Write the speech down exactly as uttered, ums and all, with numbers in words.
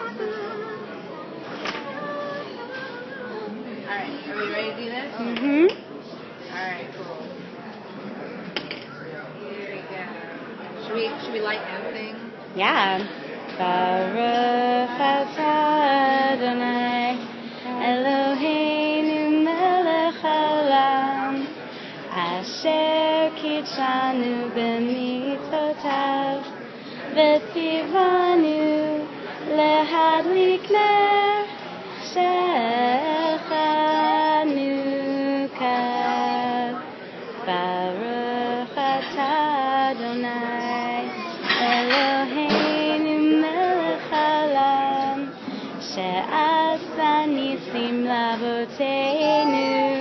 Alright, are we ready to do this? Mm-hmm. Alright, cool. Here we go. Should we, should we like and sing? Yeah. Baruch atah Adonai Eloheinu melech haolam asher kitshanu b'mitzvotav v'tzivanu lehadlik ner shel Hannukah. Baruch atah Adonai Eloheinu melech haolam she'asa nisim lavoteinu